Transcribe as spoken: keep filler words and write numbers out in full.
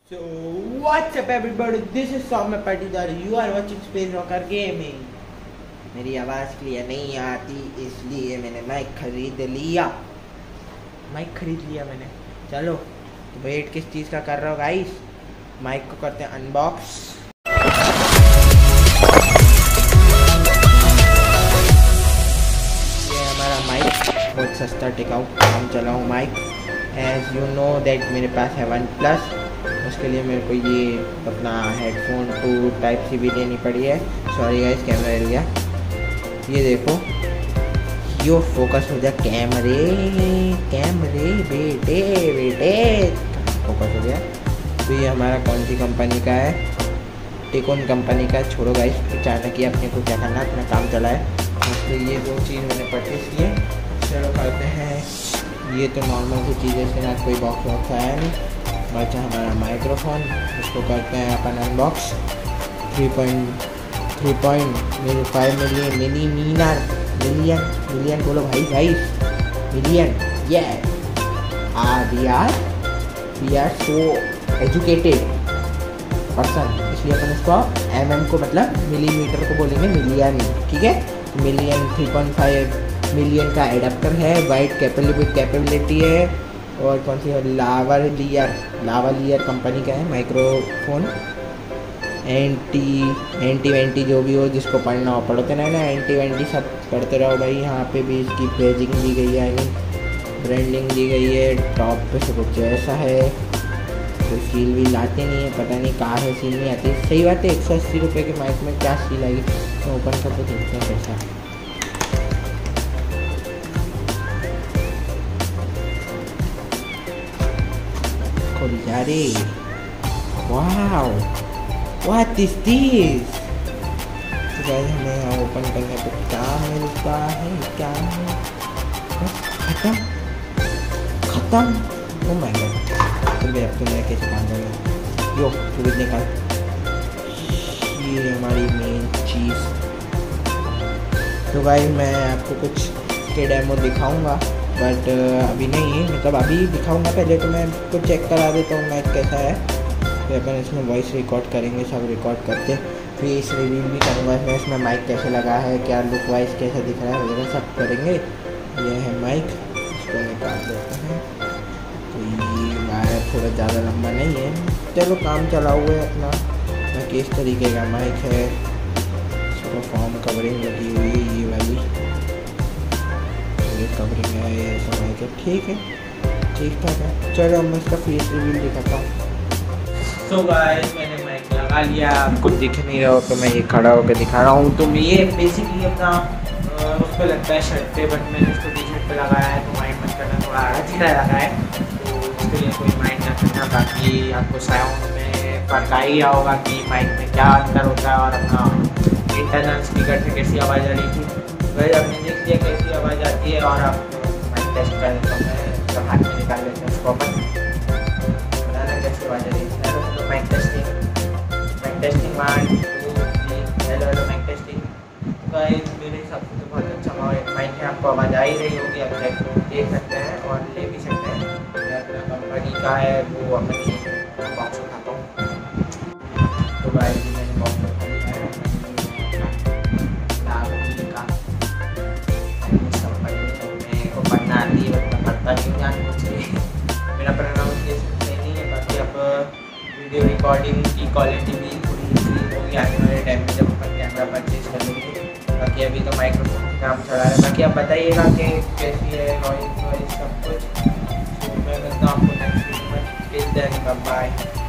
So what's up everybody, this is Soumya Patidar, you are watching Space Rocker Gaming। मेरी आवाज़ clear नहीं आती इसलिए मैंने माइक खरीद लिया माइक खरीद लिया मैंने। चलो तो वेट किस चीज़ का कर रहा हो गाइस, माइक को करते हैं अनबॉक्स। ये हमारा माइक बहुत सस्ता टिकाऊ काम चलाऊँ mic. As you know that मेरे पास है वन प्लस, उसके लिए मेरे को ये अपना हेडफोन टू टाइप सी भी लेनी पड़ी है। सॉरी गाइस कैमरा हिल गया। ये देखो यो फोकस हो जा कैमरे कैमरे बेटे बेटे फोकस हो गया। तो ये हमारा कौन सी कंपनी का है, टेकोन कंपनी का। छोड़ो गाइस अचानक ही अपने को क्या करना, अपना काम चला है। तो ये दो चीज़ मैंने परचेस किए। चलो करते हैं। ये तो नॉर्मल सी चीज़ है, इसके साथ कोई बॉक्स वॉक्स आया नहीं। बचा हमारा माइक्रोफोन, उसको करते हैं अपन unbox. Three point three point मेरे फाइव मिलियन मिनी मीनर मिलियन मिलियन बोलो भाई भाई मिलियन। ये we are we are so educated person, इसलिए अपन इसको एम एम को मतलब मिलीमीटर को बोलेंगे मिलियन, ठीक है। Million three point five million का एडाप्टर है, वाइड कैपेबिलिटी कैपेबिलिटी है। और कौन सी है, लावालियर लावालियर कंपनी का है माइक्रोफोन। एंटी एंटी वेंटी जो भी हो, जिसको पढ़ना हो पढ़ते रहे ना, एंटी वेंटी सब पढ़ते रहो भाई। यहाँ पे भी इसकी पेजिंग दी गई है, आई मीन ब्रांडिंग दी गई है। टॉप पे से कुछ ऐसा है, कोई सील भी लाते नहीं है, पता नहीं कहाँ है सील नहीं आती। सही बात है, एक सौ अस्सी रुपये के माइक में क्या सील आएगी। तो ओपन करके देखते हैं कैसा। यारे वाओ व्हाट इज दिस। तो गाइस हमें यहाँ ओपन करने पे क्या मिलता है, क्या है खत्म खत्म। ओ माय गॉड, तो मैं अब तो मैं कैसे काम करूँगा। यो पूरी निकाल, ये हमारी मेन चीज़। तो गाइस मैं आपको कुछ के डेमो दिखाऊंगा, बट अभी नहीं, मतलब अभी दिखाऊंगा। पहले तो मैं कुछ चेक करा देता हूँ माइक कैसा है, फिर अपन इसमें वॉइस रिकॉर्ड करेंगे, सब रिकॉर्ड करके फिर इस रिव्यू भी करूँगा मैं इसमें माइक कैसे लगा है, क्या लुक वाइज कैसा दिख रहा है वगैरह सब करेंगे। ये है माइक, इसको निकाल देते हैं। तो ये वायर थोड़ा ज़्यादा लंबा नहीं है, चलो काम चला हुआ है अपना। बाकी इस तरीके का माइक है, इसको फॉर्म कवरिंग लगी हुई है ये वाली, कवरिंग है ये सब है, ठीक है ठीक ठाक है। चलो मैं इसका फेस रिव्यू दिखाता हूँ। तो गाइस मैंने माइक लगा लिया, आपको दिख नहीं रहा हो तो मैं ये खड़ा होकर दिखा रहा हूँ। तो ये बेसिकली अपना उस पर लगता है शर्ट पे, बट मैंने इसको टी शर्ट पे लगाया है, तो माइंड मत करना, थोड़ा आड़ा चिड़ा लगा है, तो उसके लिए कोई माइंड ना करना। बाकी आपको साउंड में फर्क आ ही गया होगा कि माइक में क्या अंतर होता है और अपना इंटरनल स्पीकर से कैसी आवाज़ आ रही थी। वही आपने देख लिया कैसी आवाज़ आती है। और आप माइक टेस्ट कर लेते हैं, जब हाथ में निकाल लेते हैं उसको अपन बताना कैसी आवाज़ आ रही है। तो mic testing mic testing one two three hello hello mic testing. Guys मेरे हिसाब से तो बहुत अच्छा माइक है, आपको आवाज़ आ ही रही होगी, आप चेक देख सकते हैं और ले भी सकते हैं। ये अपना कंपनी का है, वो अपनी बॉक्स उठाता हूँ। तो गाइस मैंने बॉक्स उठा लिया है, पढ़ना आती है, मैं पढ़ता नहीं जान कुछ मेरा प्रोनाउंसिएशन सही नहीं है। बाकी अब वीडियो रिकॉर्डिंग की क्वालिटी भी थोड़ी इंक्रीज होगी आने वाले टाइम में जब अपन कैमरा परचेज कर लेंगे। बाकी अभी तो माइक्रोफोन का काम चला रहा है। बाकी आप बताइएगा कि कैसी है वॉइस वॉइस सब कुछ। तो मैं मिलता हूँ आपको नेक्स्ट वीडियो में, टिल देन बाय।